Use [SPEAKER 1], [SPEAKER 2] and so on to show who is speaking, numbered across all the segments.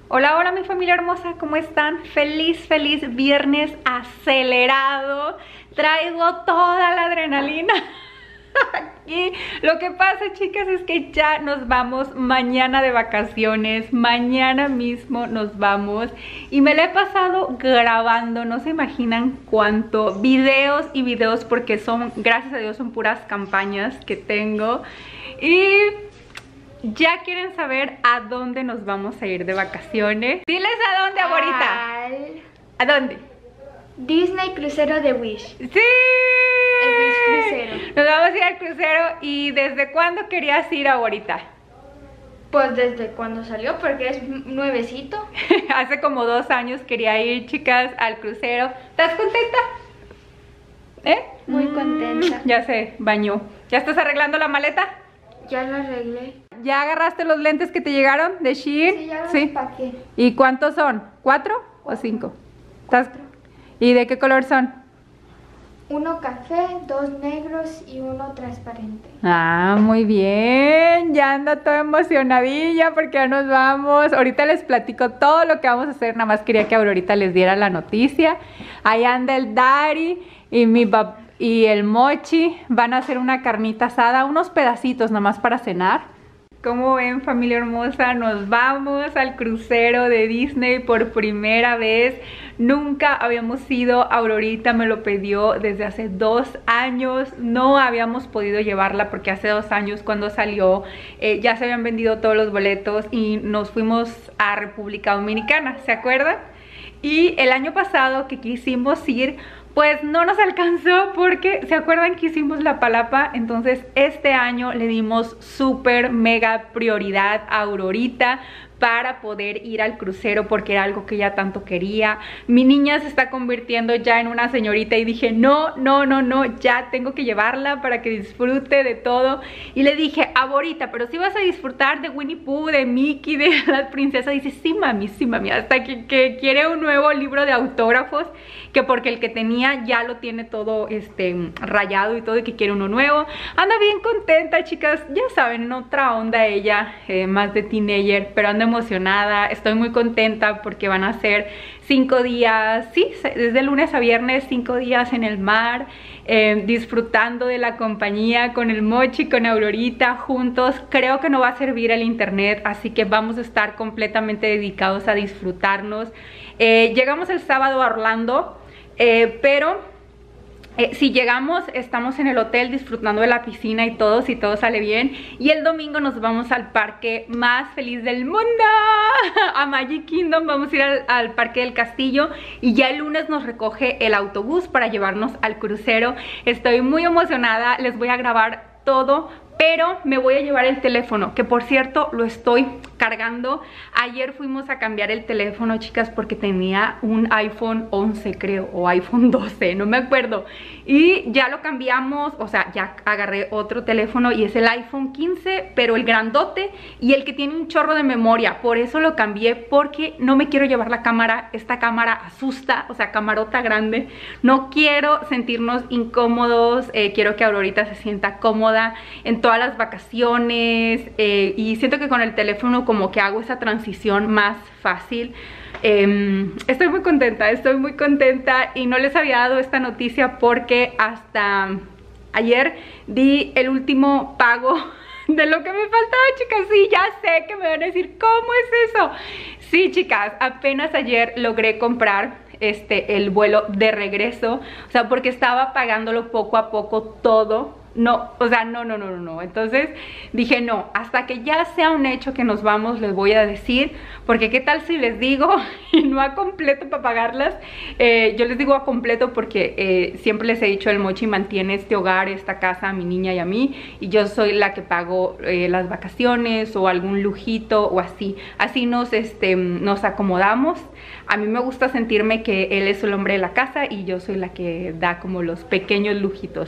[SPEAKER 1] Hola, hola mi familia hermosa, ¿cómo están? Feliz viernes acelerado. Traigo toda la adrenalina aquí. Lo que pasa, chicas, es que ya nos vamos mañana de vacaciones. Mañana mismo nos vamos. Y me la he pasado grabando, no se imaginan cuánto. Videos y videos, porque son, gracias a Dios, son puras campañas que tengo. Y ya quieren saber a dónde nos vamos a ir de vacaciones. Diles a dónde, abuelita. ¿A dónde?
[SPEAKER 2] Disney Crucero de Wish.
[SPEAKER 1] ¡Sí!
[SPEAKER 2] El Wish Crucero.
[SPEAKER 1] Nos vamos a ir al crucero. ¿Y desde cuándo querías ir, abuelita?
[SPEAKER 2] Pues desde cuando salió, porque es nuevecito.
[SPEAKER 1] Hace como 2 años quería ir, chicas, al crucero. ¿Estás contenta?
[SPEAKER 2] Muy contenta.
[SPEAKER 1] Ya se bañó. ¿Ya estás arreglando la maleta?
[SPEAKER 2] Ya lo arreglé.
[SPEAKER 1] ¿Ya agarraste los lentes que te llegaron de Shein?
[SPEAKER 2] Sí, ya los empaqué.
[SPEAKER 1] ¿Y cuántos son? ¿4 o 5? ¿Y de qué color son?
[SPEAKER 2] Uno café, 2 negros y uno transparente.
[SPEAKER 1] Ah, muy bien. Ya anda toda emocionadilla porque ya nos vamos. Ahorita les platico todo lo que vamos a hacer. Nada más quería que Aurorita les diera la noticia. Ahí anda el Dari y mi papá y el Mochi. Van a hacer una carnita asada, unos pedacitos nada más para cenar. Como ven, familia hermosa, nos vamos al crucero de Disney por primera vez. Nunca habíamos ido, Aurorita me lo pidió desde hace 2 años. No habíamos podido llevarla porque hace 2 años cuando salió ya se habían vendido todos los boletos y nos fuimos a República Dominicana, ¿se acuerdan? Y el año pasado que quisimos ir, pues no nos alcanzó porque, ¿se acuerdan que hicimos la palapa? Entonces este año le dimos súper mega prioridad a Aurorita para poder ir al crucero porque era algo que ella tanto quería. Mi niña se está convirtiendo ya en una señorita y dije, no, ya tengo que llevarla para que disfrute de todo. Y le dije, abuelita, pero si vas a disfrutar de Winnie Pooh, de Mickey, de las princesas. Dice, sí mami, hasta que quiere un nuevo libro de autógrafos, que porque el que tenía ya lo tiene todo rayado y todo, y que quiere uno nuevo. Anda bien contenta, chicas, ya saben, otra onda ella, más de teenager, pero anda emocionada. Estoy muy contenta porque van a ser 5 días, sí, desde lunes a viernes, 5 días en el mar, disfrutando de la compañía con el Mochi, con Aurorita juntos. Creo que no va a servir el internet, así que vamos a estar completamente dedicados a disfrutarnos. Llegamos el sábado a Orlando, pero si llegamos, estamos en el hotel disfrutando de la piscina y todo, si todo sale bien. Y el domingo nos vamos al parque más feliz del mundo, a Magic Kingdom. Vamos a ir al parque del castillo. Y ya el lunes nos recoge el autobús para llevarnos al crucero. Estoy muy emocionada, les voy a grabar todo, pero me voy a llevar el teléfono, que por cierto lo estoy cargando. Ayer fuimos a cambiar el teléfono, chicas, porque tenía un iPhone 11 creo, o iPhone 12, no me acuerdo, y ya lo cambiamos. O sea, ya agarré otro teléfono y es el iPhone 15, pero el grandote y el que tiene un chorro de memoria. Por eso lo cambié, porque no me quiero llevar la cámara. Esta cámara asusta, o sea, camarota grande. No quiero sentirnos incómodos, quiero que Aurorita se sienta cómoda en todas las vacaciones, y siento que con el teléfono como que hago esa transición más fácil. Estoy muy contenta y no les había dado esta noticia porque hasta ayer di el último pago de lo que me faltaba, chicas. Sí, ya sé que me van a decir, ¿cómo es eso? Sí, chicas, apenas ayer logré comprar el vuelo de regreso, o sea, porque estaba pagándolo poco a poco todo. No, o sea, no. Entonces dije, no, hasta que ya sea un hecho que nos vamos, les voy a decir, porque qué tal si les digo y no a completo para pagarlas. Yo les digo a completo porque siempre les he dicho, el Mochi mantiene este hogar, esta casa, a mi niña y a mí, y yo soy la que pago las vacaciones o algún lujito o así. Así nos acomodamos. A mí me gusta sentirme que él es el hombre de la casa y yo soy la que da como los pequeños lujitos.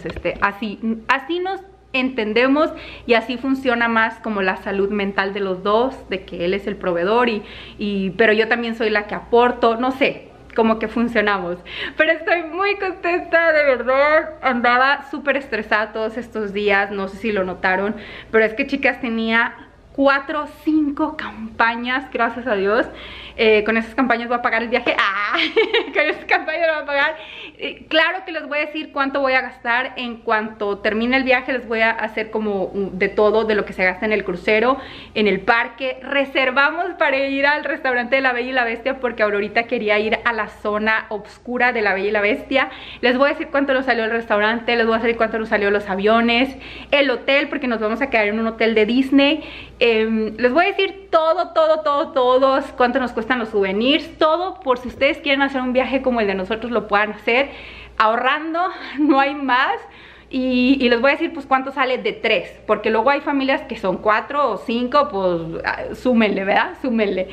[SPEAKER 1] Así nos entendemos y así funciona más como la salud mental de los dos, de que él es el proveedor pero yo también soy la que aporto, no sé, como que funcionamos. Pero estoy muy contenta, de verdad. Andaba súper estresada todos estos días, no sé si lo notaron, pero es que, chicas, tenía 4 o 5 campañas, gracias a Dios. Con esas campañas voy a pagar el viaje. Con esas campañas voy a pagar. Claro que les voy a decir cuánto voy a gastar. En cuanto termine el viaje les voy a hacer como de todo, de lo que se gasta en el crucero, en el parque. Reservamos para ir al restaurante de La Bella y la Bestia porque Aurorita quería ir a la zona oscura de La Bella y la Bestia. Les voy a decir cuánto nos salió el restaurante, les voy a decir cuánto nos salió los aviones, el hotel, porque nos vamos a quedar en un hotel de Disney. Les voy a decir todo, cuánto nos cuestan los souvenirs, todo, por si ustedes quieren hacer un viaje como el de nosotros lo puedan hacer, ahorrando, no hay más. Y les voy a decir pues cuánto sale de 3, porque luego hay familias que son 4 o 5, pues súmenle, ¿verdad? Súmenle.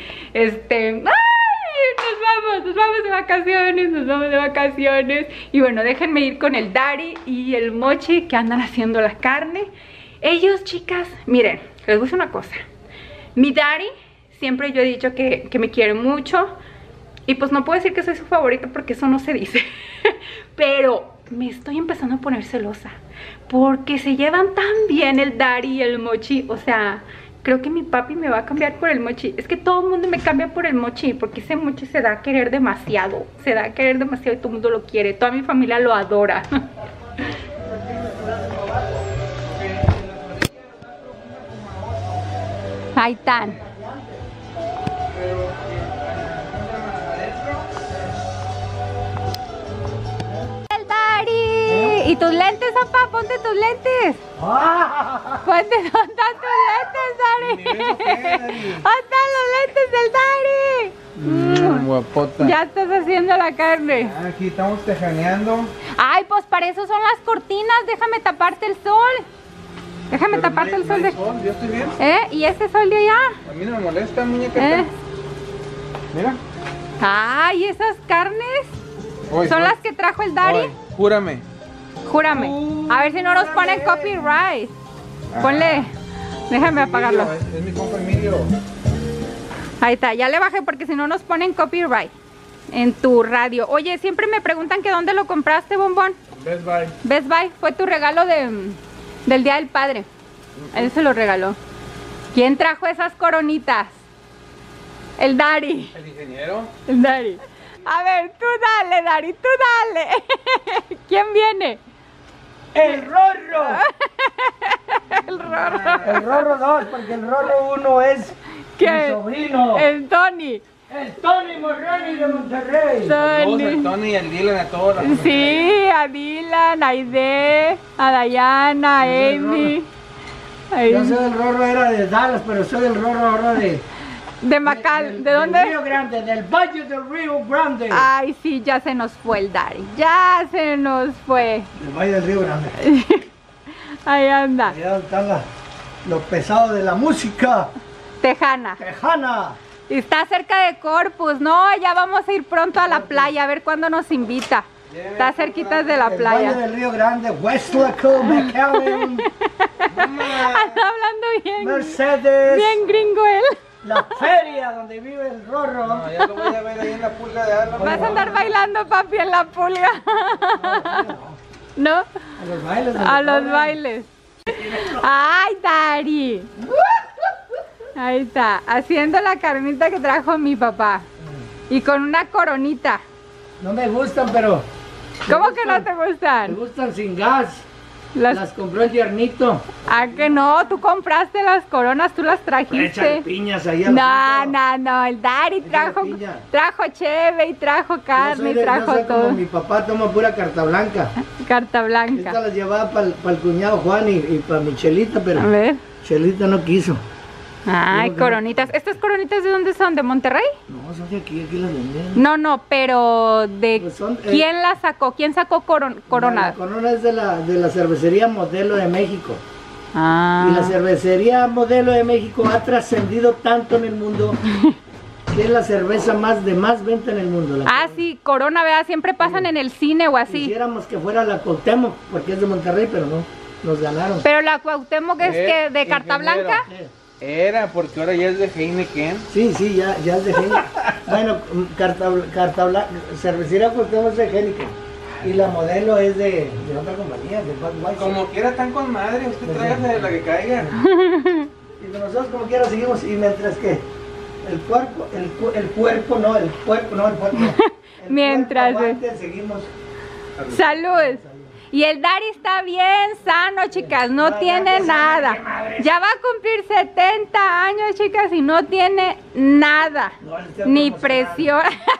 [SPEAKER 1] Nos vamos de vacaciones. Y bueno, déjenme ir con el Daddy y el Mochi que andan haciendo la carne. Ellos, chicas, miren, les voy a decir una cosa. Mi Daddy, siempre yo he dicho que me quiere mucho. Y pues no puedo decir que soy su favorita porque eso no se dice. Pero me estoy empezando a poner celosa porque se llevan tan bien el Daddy y el Mochi. O sea, creo que mi papi me va a cambiar por el Mochi. Es que todo el mundo me cambia por el Mochi porque ese Mochi se da a querer demasiado. Se da a querer demasiado y todo el mundo lo quiere. Toda mi familia lo adora. Ahí están. El Daddy. ¿Y tus lentes, papá? Ponte tus lentes. Ponte, ¿dónde están tus lentes, Daddy? ¿Dónde están los lentes del Daddy?
[SPEAKER 3] Guapota.
[SPEAKER 1] Ya estás haciendo la carne.
[SPEAKER 3] Aquí estamos tejaneando.
[SPEAKER 1] Ay, pues para eso son las cortinas. Déjame taparte el sol. Déjame taparte el sol de...
[SPEAKER 3] Yo estoy bien.
[SPEAKER 1] ¿Y ese sol de allá?
[SPEAKER 3] A mí no me molesta, muñeca. Mira.
[SPEAKER 1] Ay, esas carnes son las que trajo el Daddy.
[SPEAKER 3] Júrame.
[SPEAKER 1] Júrame. A ver si no nos ponen copyright. Ponle. Déjame apagarlo.
[SPEAKER 3] Es mi compa Emilio.
[SPEAKER 1] Ahí está, ya le bajé porque si no nos ponen copyright en tu radio. Oye, siempre me preguntan que dónde lo compraste, bombón.
[SPEAKER 3] Best Buy.
[SPEAKER 1] Best Buy, fue tu regalo del Día del Padre. Él se lo regaló. ¿Quién trajo esas coronitas? El Daddy.
[SPEAKER 3] ¿El ingeniero?
[SPEAKER 1] El Daddy. A ver, tú dale, Daddy, tú dale. ¿Quién viene?
[SPEAKER 4] ¡El Rorro!
[SPEAKER 1] El Rorro.
[SPEAKER 4] El Rorro 2, porque el Rorro 1 es
[SPEAKER 1] ¿Qué?
[SPEAKER 4] mi sobrino.
[SPEAKER 1] El Tony.
[SPEAKER 4] El Tony Morrani de Monterrey.
[SPEAKER 3] Todos, el Tony y el Dylan, a todos.
[SPEAKER 1] Sí, a Dylan, a Aide, a Dayana, a Amy.
[SPEAKER 4] Yo soy el Rorro, era de Dallas, pero soy el Rorro ahora de
[SPEAKER 1] ¿De dónde?
[SPEAKER 4] Del Río Grande, del Valle del Río Grande.
[SPEAKER 1] Ay, sí, ya se nos fue el Daddy. Ya se nos fue.
[SPEAKER 4] Del Valle del Río Grande.
[SPEAKER 1] Ahí anda.
[SPEAKER 4] Allá están los pesados de la música
[SPEAKER 1] Tejana.
[SPEAKER 4] tejana.
[SPEAKER 1] Y está cerca de Corpus. No, ya vamos a ir pronto a la playa, a ver cuándo nos invita. Está cerquitas de la
[SPEAKER 4] El
[SPEAKER 1] playa.
[SPEAKER 4] Valle del Río Grande, Westlaco, McAllen,
[SPEAKER 1] Anda hablando bien.
[SPEAKER 4] Mercedes.
[SPEAKER 1] Bien gringo él.
[SPEAKER 4] La feria donde vive el Rorro.
[SPEAKER 3] No, ya lo voy a ver ahí en la pulga de Álamo.
[SPEAKER 1] Vas a andar bailando, papi, en la pulga. ¿No?
[SPEAKER 4] A los bailes.
[SPEAKER 1] A los bailes. Ay, Daddy. Ahí está, haciendo la carnita que trajo mi papá. Y con una coronita.
[SPEAKER 4] No me gustan, pero...
[SPEAKER 1] ¿Cómo que no te
[SPEAKER 4] Me
[SPEAKER 1] gustan?
[SPEAKER 4] gustan sin gas.
[SPEAKER 1] Las...
[SPEAKER 4] Las compró el tiernito.
[SPEAKER 1] Ah, que no, tú compraste las coronas, tú las
[SPEAKER 4] Échale
[SPEAKER 1] trajiste.
[SPEAKER 4] piñas ahí.
[SPEAKER 1] No, el Daddy
[SPEAKER 4] Échale piña.
[SPEAKER 1] trajo cheve y trajo carne y trajo
[SPEAKER 4] como
[SPEAKER 1] todo.
[SPEAKER 4] mi papá toma pura carta blanca.
[SPEAKER 1] Carta
[SPEAKER 4] Esta
[SPEAKER 1] blanca.
[SPEAKER 4] las llevaba para el cuñado Juan y para mi Chelita, pero
[SPEAKER 1] A ver.
[SPEAKER 4] Chelita no quiso.
[SPEAKER 1] Ay,
[SPEAKER 4] Digo que
[SPEAKER 1] coronitas. ¿Estas coronitas de dónde son? ¿De Monterrey?
[SPEAKER 4] No, son de aquí las venden.
[SPEAKER 1] No, pero de
[SPEAKER 4] Pues son,
[SPEAKER 1] ¿quién la sacó? ¿Quién sacó
[SPEAKER 4] La
[SPEAKER 1] corona?
[SPEAKER 4] corona es de la cervecería Modelo de México.
[SPEAKER 1] Ah.
[SPEAKER 4] Y la cervecería Modelo de México ha trascendido tanto en el mundo que es la cerveza de más venta en el mundo. La
[SPEAKER 1] Ah,
[SPEAKER 4] Corona.
[SPEAKER 1] sí, corona, ¿verdad? Siempre pasan en el cine o así.
[SPEAKER 4] Quisiéramos que fuera la Cuauhtémoc, porque es de Monterrey, pero no, nos ganaron.
[SPEAKER 1] Pero la Cuauhtémoc es que de carta
[SPEAKER 3] ingeniero.
[SPEAKER 1] blanca.
[SPEAKER 3] Era, porque ahora ya es de Heineken.
[SPEAKER 4] Sí, ya es de Heineken. Bueno, carta blanca, cervecería Cuauhtémoc es de Heineken. Y la Modelo es de otra compañía, de Budweiser.
[SPEAKER 3] Como quiera, tan con madre. Usted tráigase de la que caiga.
[SPEAKER 4] nosotros como quiera seguimos, y mientras que el cuerpo, el cuerpo no, el
[SPEAKER 1] Mientras,
[SPEAKER 4] cuerpo aguante, seguimos.
[SPEAKER 1] Salud. Y el Dari está bien sano, chicas, no tiene nada. Ya va a cumplir 70 años, chicas, y no tiene nada. Ni presión,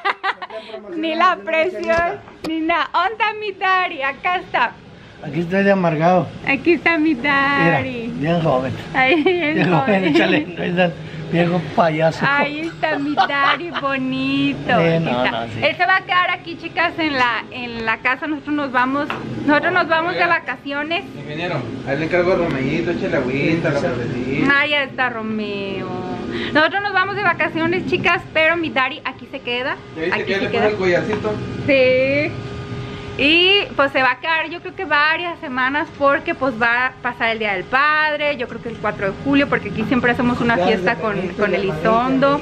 [SPEAKER 1] ni la presión, ni nada. ¿Dónde está mi Dari? Acá está.
[SPEAKER 4] Aquí estoy de amargado.
[SPEAKER 1] Aquí está mi Dari.
[SPEAKER 4] Bien joven.
[SPEAKER 1] Ahí bien
[SPEAKER 4] Bien joven,
[SPEAKER 1] joven.
[SPEAKER 4] échale, viejo payaso.
[SPEAKER 1] Ahí está mi Dari bonito.
[SPEAKER 4] Sí,
[SPEAKER 1] Aquí
[SPEAKER 4] no,
[SPEAKER 1] está.
[SPEAKER 4] no, sí.
[SPEAKER 1] Él se va a quedar aquí, chicas, en la casa. Nosotros nos vamos de vacaciones.
[SPEAKER 3] Ingeniero, ahí le encargo a Romeito, échale agüita, la florecita.
[SPEAKER 1] Ah, ya está Romeo. Nosotros nos vamos de vacaciones, chicas, pero mi Dari aquí se queda.
[SPEAKER 3] ¿Ya viste
[SPEAKER 1] Aquí
[SPEAKER 3] que ya
[SPEAKER 1] se
[SPEAKER 3] le
[SPEAKER 1] queda.
[SPEAKER 3] puso el collarcito?
[SPEAKER 1] Sí. Y pues se va a quedar, yo creo que varias semanas, porque pues va a pasar el Día del Padre, yo creo que el 4 de julio, porque aquí siempre hacemos una fiesta con Elizondo.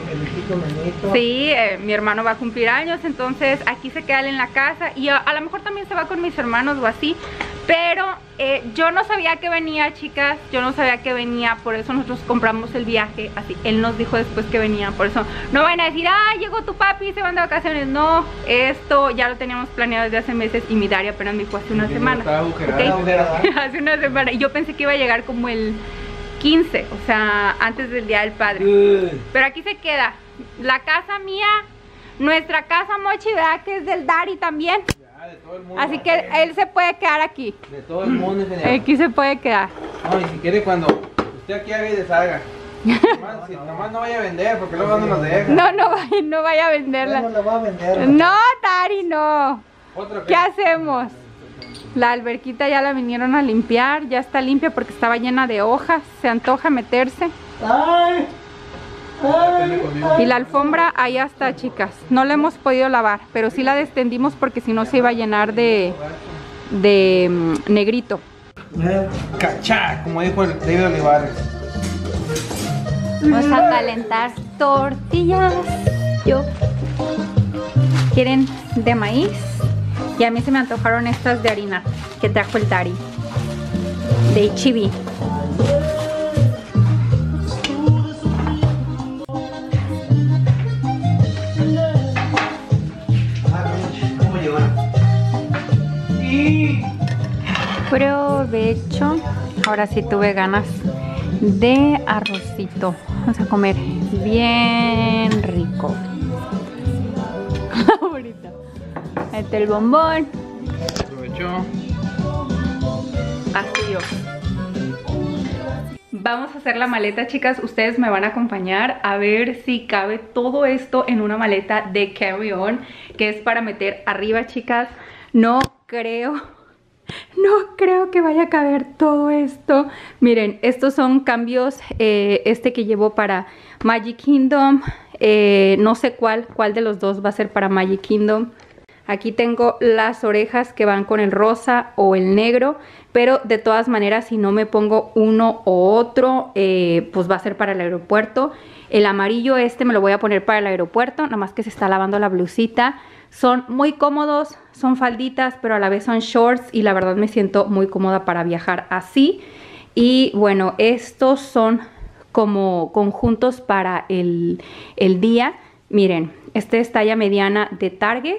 [SPEAKER 1] Sí, mi hermano va a cumplir años, entonces aquí se queda él en la casa, y a lo mejor también se va con mis hermanos o así. Pero yo no sabía que venía, chicas, yo no sabía que venía, por eso nosotros compramos el viaje así. Él nos dijo después que venía, por eso no vayan a decir, ah, llegó tu papi y se van de vacaciones. No, esto ya lo teníamos planeado desde hace meses, y mi Dari apenas me dijo hace una semana.
[SPEAKER 3] Estaba agujerada.
[SPEAKER 1] ¿Ok? Hace una semana, y yo pensé que iba a llegar como el 15, o sea, antes del Día del Padre. Pero aquí se queda, la casa mía, nuestra casa, Mochi, ¿verdad? Que es del Dari también.
[SPEAKER 3] De todo el mundo.
[SPEAKER 1] Así que él se puede quedar aquí.
[SPEAKER 3] De todo el mundo, ingeniero.
[SPEAKER 1] Aquí se puede quedar.
[SPEAKER 3] No, y si quiere cuando usted aquí haga y deshaga. Nomás no vaya a vender, porque luego no nos deja.
[SPEAKER 1] No vaya a venderla.
[SPEAKER 4] No la va a vender.
[SPEAKER 1] No, Dari, no.
[SPEAKER 3] Otra
[SPEAKER 1] ¿Qué hacemos? La alberquita ya la vinieron a limpiar. Ya está limpia porque estaba llena de hojas. Se antoja meterse.
[SPEAKER 4] Ay,
[SPEAKER 1] Y la alfombra ahí está, chicas. No la hemos podido lavar, pero sí la descendimos porque si no se iba a llenar de negrito.
[SPEAKER 3] Cachá, como dijo el David Olivares.
[SPEAKER 1] Vamos a calentar tortillas. ¿Quieren de maíz? Y a mí se me antojaron estas de harina que trajo el Dari, de H-E-B.
[SPEAKER 4] ¿cómo llevar?
[SPEAKER 1] Provecho. Ahora sí tuve ganas de arrocito. Vamos a comer bien rico. Ahorita. Ahí está el bombón.
[SPEAKER 3] Aprovechó.
[SPEAKER 1] Así yo. Vamos a hacer la maleta, chicas. Ustedes me van a acompañar a ver si cabe todo esto en una maleta de carry-on, que es para meter arriba, chicas. No creo que vaya a caber todo esto. Miren, estos son cambios, este que llevo para Magic Kingdom. No sé cuál de los dos va a ser para Magic Kingdom. Aquí tengo las orejas que van con el rosa o el negro, pero de todas maneras, si no me pongo uno o otro, pues va a ser para el aeropuerto. El amarillo este me lo voy a poner para el aeropuerto, nada más que se está lavando la blusita. Son muy cómodos, son falditas, pero a la vez son shorts, y la verdad me siento muy cómoda para viajar así. Y bueno, estos son como conjuntos para el día. Miren, este es talla mediana de Target.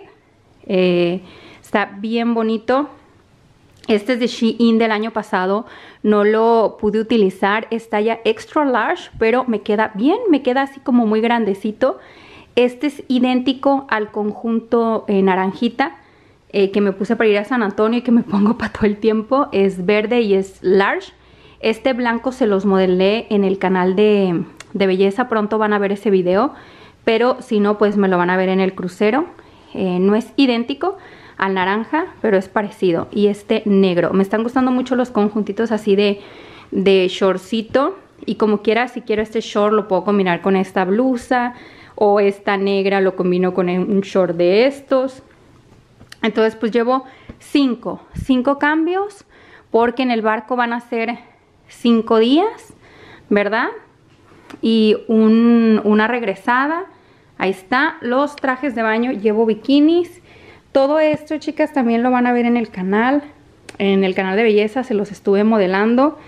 [SPEAKER 1] Está bien bonito. Este es de Shein del año pasado, no lo pude utilizar. Es talla extra large, pero me queda bien, me queda así como muy grandecito. Este es idéntico al conjunto naranjita que me puse para ir a San Antonio y que me pongo para todo el tiempo. Es verde y es large. Este blanco se los modelé en el canal de belleza, pronto van a ver ese video, pero si no, pues me lo van a ver en el crucero. No es idéntico al naranja, pero es parecido. Y este negro, me están gustando mucho los conjuntitos así de shortcito. Y como quiera, si quiero este short lo puedo combinar con esta blusa, o esta negra lo combino con un short de estos. Entonces pues llevo 5 cambios, porque en el barco van a ser 5 días, ¿verdad? Y una regresada. Ahí está, los trajes de baño, llevo bikinis. Todo esto, chicas, también lo van a ver en el canal de belleza, se los estuve modelando.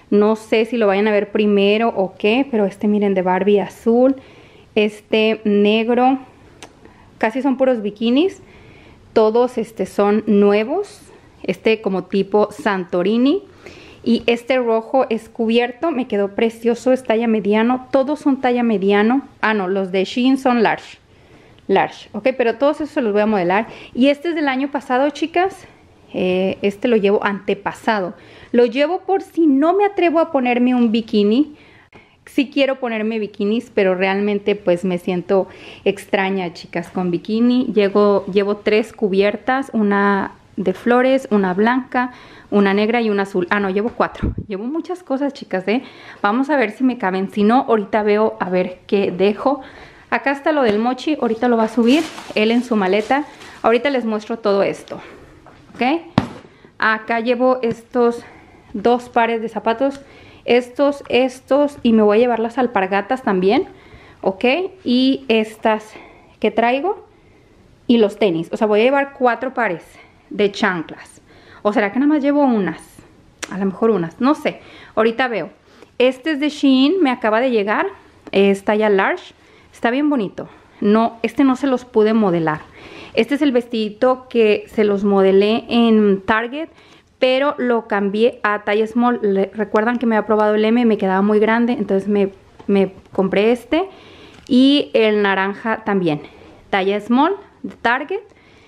[SPEAKER 1] No sé si lo vayan a ver primero o qué, pero este miren de Barbie azul, este negro, casi son puros bikinis. Todos son nuevos, este como tipo Santorini. Y este rojo es cubierto, me quedó precioso, es talla mediano. Todos son talla mediano. Ah, no, los de Shein son large. Large, ok, pero todos esos los voy a modelar. Y este es del año pasado, chicas. Este lo llevo antepasado. Lo llevo por si no me atrevo a ponerme un bikini. Sí quiero ponerme bikinis, pero realmente pues me siento extraña, chicas, con bikini. Llevo 3 cubiertas, una de flores, una blanca, una negra y una azul. Ah, no, llevo 4. Llevo muchas cosas, chicas, Vamos a ver si me caben. Si no, ahorita veo a ver qué dejo. Acá está lo del Mochi. Ahorita lo va a subir él en su maleta. Ahorita les muestro todo esto. ¿Ok? Acá llevo estos 2 pares de zapatos. Estos, y me voy a llevar las alpargatas también, ¿ok? Y estas que traigo y los tenis. O sea, voy a llevar 4 pares de chanclas. ¿O será que nada más llevo unas? A lo mejor unas, no sé. Ahorita veo. Este es de Shein, me acaba de llegar. Es talla large. Está bien bonito. No, este no se los pude modelar. Este es el vestidito que se los modelé en Target, pero lo cambié a talla small. Recuerdan que me había probado el M y me quedaba muy grande, entonces me compré este. Y el naranja también, talla small de Target.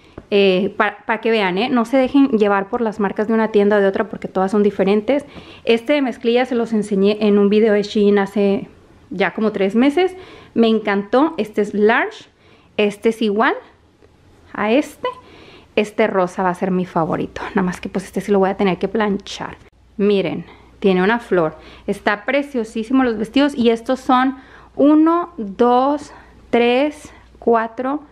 [SPEAKER 1] Para que vean, no se dejen llevar por las marcas de una tienda o de otra, porque todas son diferentes. Este de mezclilla se los enseñé en un video de Shein hace ya como 3 meses. Me encantó. Este es large, este es igual a este. Este rosa va a ser mi favorito. Nada más que pues este sí lo voy a tener que planchar. Miren, tiene una flor. Está preciosísimo los vestidos. Y estos son 1, 2, 3, 4,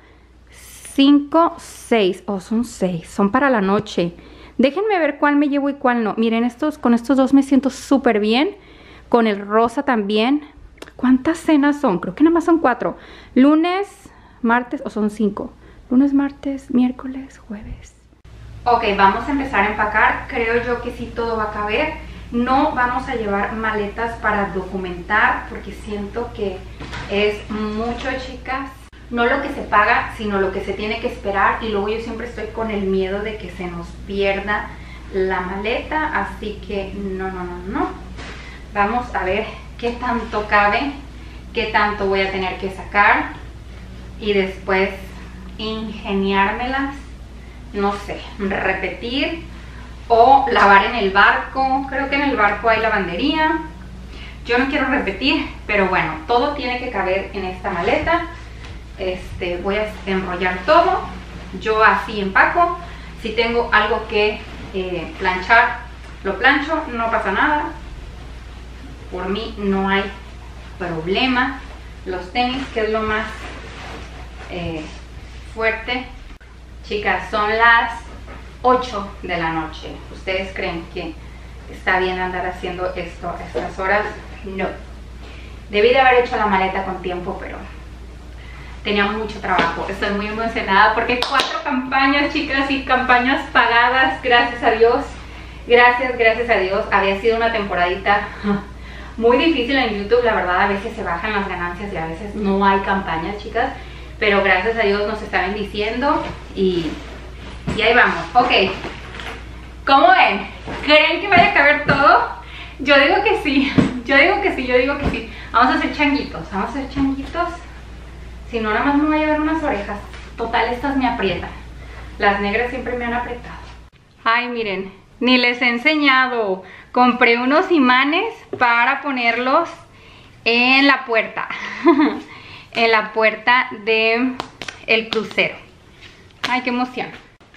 [SPEAKER 1] 5, 6. Oh, son 6. Son para la noche. Déjenme ver cuál me llevo y cuál no. Miren, con estos 2 me siento súper bien. Con el rosa también. ¿Cuántas cenas son? Creo que nada más son 4. Lunes, martes, o son 5. Lunes, martes, miércoles, jueves. Ok, vamos a empezar a empacar. Creo yo que sí todo va a caber. No vamos a llevar maletas para documentar porque siento que es mucho, chicas. No lo que se paga, sino lo que se tiene que esperar. Y luego yo siempre estoy con el miedo de que se nos pierda la maleta. Así que no. Vamos a ver qué tanto cabe, qué tanto voy a tener que sacar. Y después ingeniármelas, no sé, repetir o lavar en el barco. Creo que en el barco hay lavandería. Yo no quiero repetir, pero bueno, todo tiene que caber en esta maleta. Voy a enrollar todo. Yo así empaco. Si tengo algo que planchar, lo plancho, no pasa nada. Por mí no hay problema. Los tenis, que es lo más fuerte. Chicas, son las 8 de la noche. ¿Ustedes creen que está bien andar haciendo esto a estas horas? No. Debí de haber hecho la maleta con tiempo, pero tenía mucho trabajo. Estoy muy emocionada porque hay 4 campañas, chicas, y campañas pagadas, gracias a Dios. Gracias a Dios. Había sido una temporadita muy difícil en YouTube, la verdad. A veces se bajan las ganancias y a veces no hay campañas, chicas. Pero gracias a Dios nos está bendiciendo y ahí vamos. Ok, ¿cómo ven? ¿Creen que vaya a caber todo? Yo digo que sí. Vamos a hacer changuitos, Si no, nada más me voy a llevar unas orejas. Total, estas me aprietan. Las negras siempre me han apretado. Ay, miren, ni les he enseñado. Compré unos imanes para ponerlos en la puerta. En la puerta del crucero. Ay, qué emoción.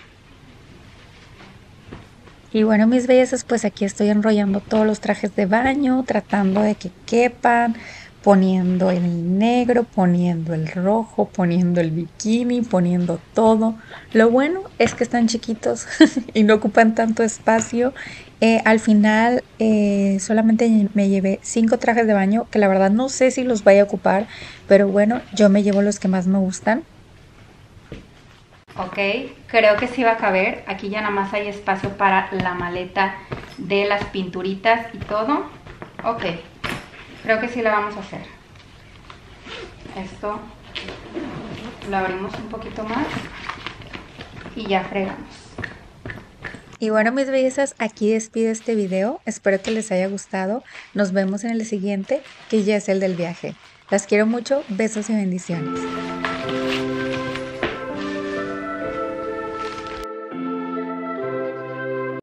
[SPEAKER 5] Y bueno, mis bellezas, pues aquí estoy enrollando todos los trajes de baño, tratando de que quepan, poniendo el negro, poniendo el rojo, poniendo el bikini, poniendo todo. Lo bueno es que están chiquitos y no ocupan tanto espacio. Al final solamente me llevé 5 trajes de baño, que la verdad no sé si los vaya a ocupar, pero bueno, yo me llevo los que más me gustan.
[SPEAKER 1] Ok, creo que sí va a caber. Aquí ya nada más hay espacio para la maleta de las pinturitas y todo. Ok, creo que sí la vamos a hacer. Esto lo abrimos un poquito más y ya fregamos.
[SPEAKER 5] Y bueno, mis bellezas, aquí despido este video. Espero que les haya gustado. Nos vemos en el siguiente, que ya es el del viaje. Las quiero mucho. Besos y bendiciones.